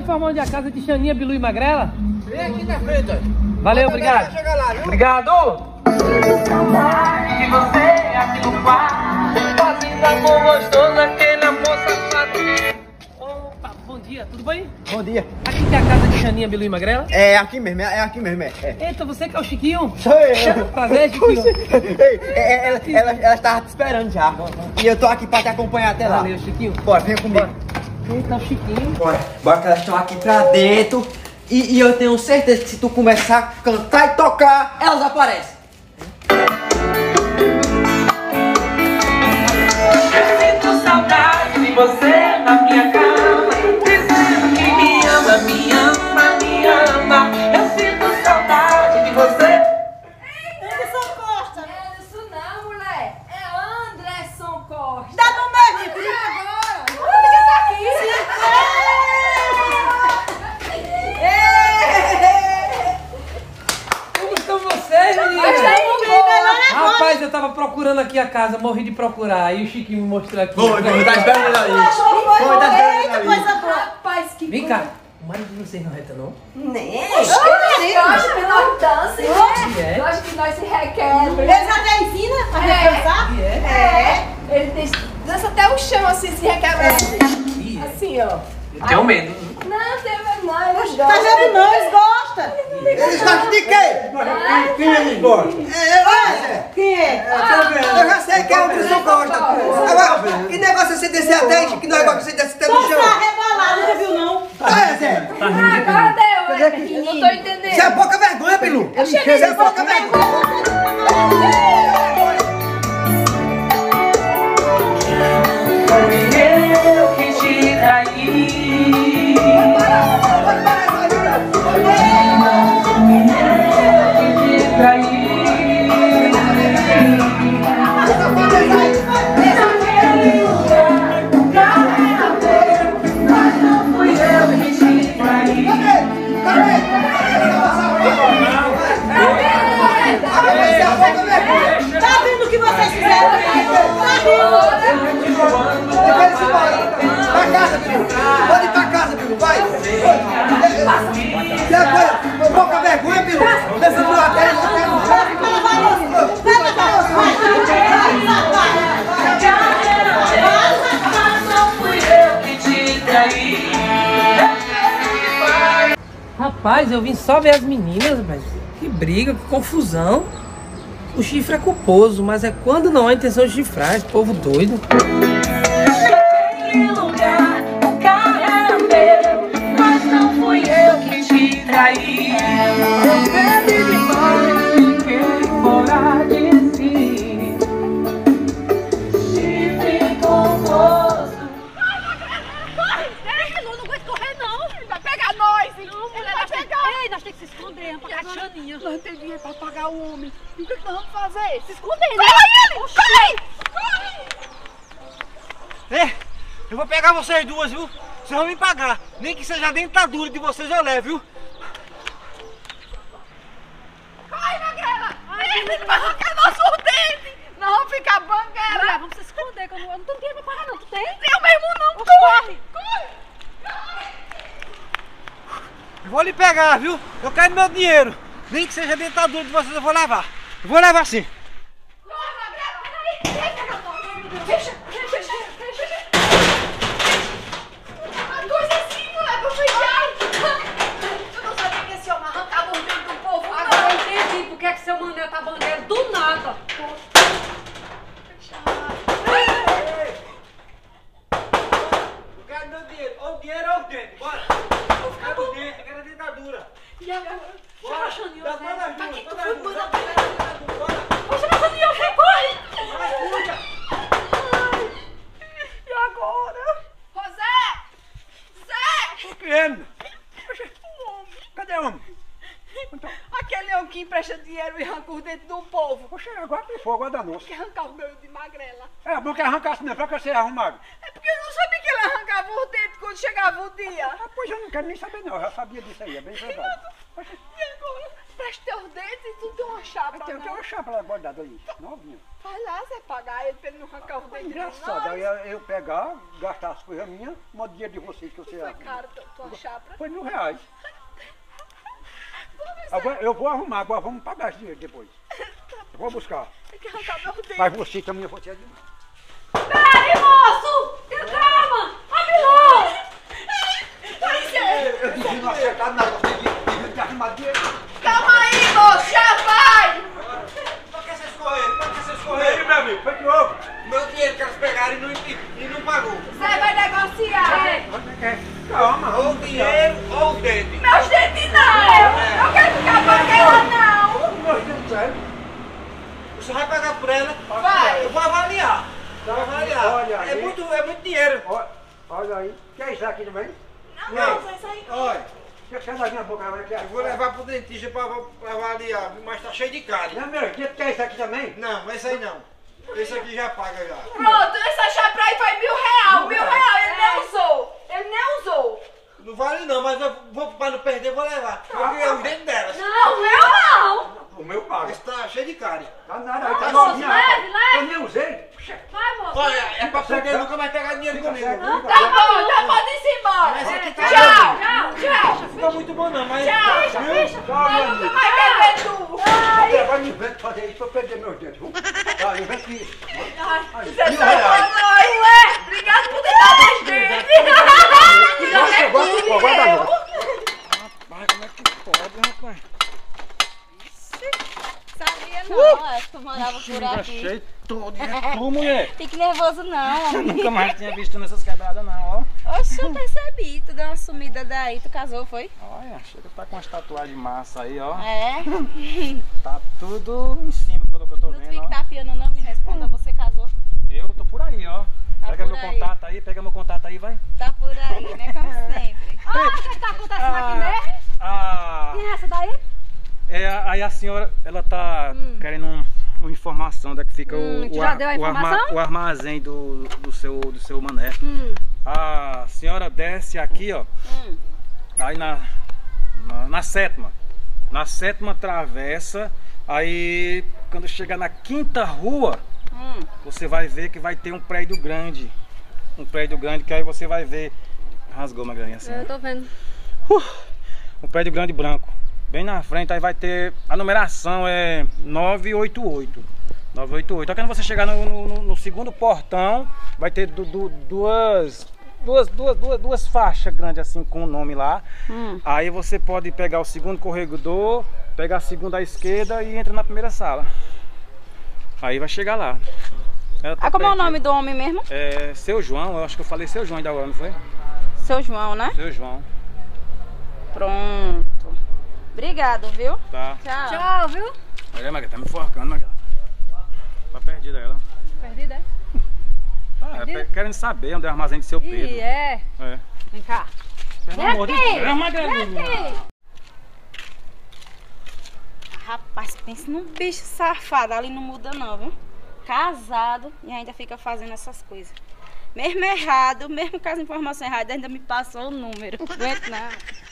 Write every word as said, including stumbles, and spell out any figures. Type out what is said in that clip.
informar onde é a casa de Xaninha, Bilu e Magrela? Vem aqui na frente. Valeu, obrigado. Chega lá, viu? Obrigado. Que você é aqui no quarto, fazendo amor gostoso, aquele amor safado. Opa, bom dia, tudo bem? Bom dia. Aqui tem a casa de Xaninha, Bilu e Magrela? É aqui mesmo, é aqui mesmo, é. é. Eita, você que é o Chiquinho? Sou eu. Prazer, Chiquinho. Ei, é, ela, ela, ela estava te esperando já. E eu tô aqui pra te acompanhar até lá. Valeu, Chiquinho. Bora, vem comigo. Bora. Eita, o Chiquinho. Bora, bora que elas estão aqui pra dentro. E, e eu tenho certeza que se tu começar a cantar e tocar, elas aparecem. Eu sinto saudade de você na minha cama, dizendo que me ama, me ama, me ama. Eu sinto saudade de você. Anderson Costa! É isso não, mulher. É Anderson Costa. Dá no meio, filho! Agora! Olha quem tá aqui! Como estão vocês, meninas? Rapaz, eu tava procurando aqui a casa, morri de procurar. Aí o Chiquinho me mostrou aqui. Foi, foi, tá esperando ali. Foi, tá esperando ali. Coisa boa! Rapaz, que Vem cá, o marido de vocês não reta, não? Nem! Gosta que nós dancemos, É? gosta que nós se requebrem. Eles até ensinam a gente É. dançar? E é? É, ele tem, dança até o chão assim, se requebrando. E é? Assim, ó. Eu tenho medo. Não, tem medo não, eles Tá gostam. vendo não? Eles gostam! Eles gostam de quem? Quem eles gostam? É, é. Quem é? Eu já sei quem é o Anderson Costa. Agora, que negócio é você descer até, que negócio é você descer até no Você chão? tá rebolado, nunca viu não? É, Zé. Agora deu, é, eu não tô entendendo. Você é pouca vergonha, Bilu. Você é pouca vergonha. Foi eu que te traí. Que te traí. Mas não fui eu que te traí. Tá vendo o que vocês fizeram? Tá vendo? Pra casa, Bilu. Pode ir pra casa, Bilu. Vai. E agora? Pouca vergonha, Bilu. Nessa tua até no chão. Rapaz, eu vim só ver as meninas, mas que briga, que confusão. O chifre é culposo, mas é quando não há intenção de chifrar, esse povo doido. Naquele lugar, o carro era meu, mas não fui eu que te traí. Eu bebi demais, fiquei fora de si. Chifre culposo. Corre! Ei, não, não aguento correr não! Ele vai pegar nós! Não, ele vai pegar! Ei, nós temos que se esconder, vamos pagar a Xaninha. Nós não temos dinheiro pra pagar o homem. E o que, que nós vamos fazer? Se esconder, né? Corre ele! Corre! Corre! É, eu vou pegar vocês duas, viu? Vocês vão me pagar. Nem que seja a dentadura de vocês eu levo, viu? Corre, Magrela! Ele vai arrancar nosso dente! Nós vamos ficar banguela! Mulher, vamos se esconder, que eu não, eu não tenho dinheiro pra pagar não, tu tem? Eu mesmo não! Corre! Corre! Eu vou lhe pegar, viu? Eu quero meu dinheiro. Nem que seja a dentadura de vocês eu vou levar. Eu vou levar sim. Corre, Magrela! Peraí! Deixa, Magrela! Deixa, deixa, deixa, deixa! Uma coisa assim, mulher, pra fechar! Eu não sabia que esse homem arrancava o dente do povo! Agora eu entendi por que que seu mané tá bangueiro do nada. Eu quero meu dinheiro. Ou o dinheiro ou o dente. Bora. Eu quero o dente, eu quero a dentadura. E agora? Bora. Xaninha, Dá né? todas as Pra duas, que tu todas foi as duas. mandar Dá todas as duas, bora. Poxa, mas Xaninha, vem, corre! Vai, cuida. E agora? José! Zé! O que é, menino? O homem! Cadê o homem? Aquele homem que empresta dinheiro e arranca os dentes do povo. Poxa, agora tem fogo, agora danou. Quer arrancar o meu de Magrela. É bom que arrancasse mesmo, pra que você é arrumado. É porque eu não sabia que ele arrancava os dentes quando chegava o dia. Ah, pois eu não quero nem saber não, eu já sabia disso aí, é bem verdade. Poxa, E agora? mexe teus dentes e tu tem uma chapa, Tem, não. tem uma chapa lá guardada ali, novinha. Vai lá, você pagar ele pra ele não arrancar os dentes de Engraçado, aí nós. eu, eu pegar, gastar as coisas minhas, uma dia de vocês que você Foi caro tua- tua chapa. Foi mil reais. Agora, eu vou arrumar, agora vamos pagar esse dinheiro depois. Eu vou buscar. Tem que arrancar meus dentes. Mas você também, você é demais. Peraí, moço! Tenha calma! Abre logo! Eu disse não acertar nada, você devia ter arrumado dinheiro. Calma aí, moço, já vai! Pra que vocês correram? Pra que vocês correram? meu amigo, foi de novo. Meu dinheiro que eles pegaram e não, e, e não pagou. Você vai negociar. Calma, Ou o dinheiro ou o dente. Meus dentes não! Eu quero ficar com aquela não! Meu Deus do céu. Você vai pagar por ela? Vai. Eu vou avaliar. Eu vou avaliar. Olha é, aí. muito, é muito dinheiro. Olha, olha aí. Quer isso aqui também? Não, não, vai sair. Olha, Quer que da minha boca agora? Quer? eu vou levar pro dentista pra, pra avaliar, mas tá cheio de cárie. Não, meu, quer isso aqui também? Não, esse aí não. Esse aqui já paga já. Pronto, essa chapa aí foi mil real, mil real, ele nem usou. Ele nem usou. Não vale não, mas eu vou, pra não perder, eu vou levar. Porque é o dente delas. Não, meu não! O meu paga. Esse tá cheio de cárie. Tá nada, aí tá Moço, novinha. leve, rapaz. leve. Eu nem usei. Puxa. Vai, moço! Olha, é pra perder, nunca vai pegar dinheiro Fica comigo. certo, Não fica Tá certo. bom, tá, pode ir embora. Mas aqui tá Tchau, Tchau! tchau. fica muito bom não, mas... Tchau. Viu? Tchau, meu Eu nunca amigo. mais quero ver tu. Você vai me ver fazer isso pra eu perder meus dentes. viu? Tá, inventa isso. Você Mil salvou reais. nós, ué. Obrigado por ter dado os dentes. Não é Guarda, tudo guarda, meu. Mas como é que pode, rapaz? Sabia não, acho que eu morava por Tá aqui. cheio todo de tu, mulher. Fique nervoso não, Eu homem. nunca mais tinha visto nessas quebradas não, ó. Oxe, eu percebi, tu deu uma sumida daí, tu casou, foi? Olha, chega tá com umas tatuagens massa aí, ó. É. Tá tudo em cima, pelo que eu tô Não vendo, fique ó. tapeando não, me responda, você casou? Eu tô por aí, ó. Tá Pega por meu aí. contato aí, pega meu contato aí, vai. Tá por aí, né, como sempre. Ah, o que tá acontecendo aqui mesmo? Ah, Quem é essa daí? é, aí a senhora, ela tá querendo um, uma informação da que fica Hum, o, tu o, já ar- deu a o arma- informação? o armazém do, do, seu, do seu mané. Hum. A senhora desce aqui, ó. Hum. Aí na, na, na sétima. Na sétima travessa. Aí quando chegar na quinta rua, Hum. você vai ver que vai ter um prédio grande. Um prédio grande que aí você vai ver. Rasgou uma graninha assim. Eu tô vendo. Um prédio grande branco. Bem na frente aí vai ter. A numeração é nove oito oito. nove oito oito. Aí quando você chegar no, no, no segundo portão, vai ter du, du, duas, duas, duas, duas, duas faixas grandes assim com o nome lá. Hum. Aí você pode pegar o segundo corredor, pegar a segunda à esquerda e entra na primeira sala. Aí vai chegar lá. Ela tá Ah, como é o perdida. nome do homem mesmo? É Seu João, eu acho que eu falei Seu João ainda agora, não foi? Seu João, né? Seu João. Pronto. Obrigado, viu? Tá. Tchau. Tchau, viu? Olha, Maga, tá me enforcando, Maga. Tá perdida ela. Perdida, é? Ah, é Perdida? pe- querendo saber onde é o armazém de seu Pedro. Ih, é. É. Vem cá. Pelo amor de aqui! Deus, Magalinha. Rapaz, pense num bicho safado. Ali não muda não, viu? Casado e ainda fica fazendo essas coisas. Mesmo errado, mesmo com as informações erradas, ainda me passou o número. Não aguento não.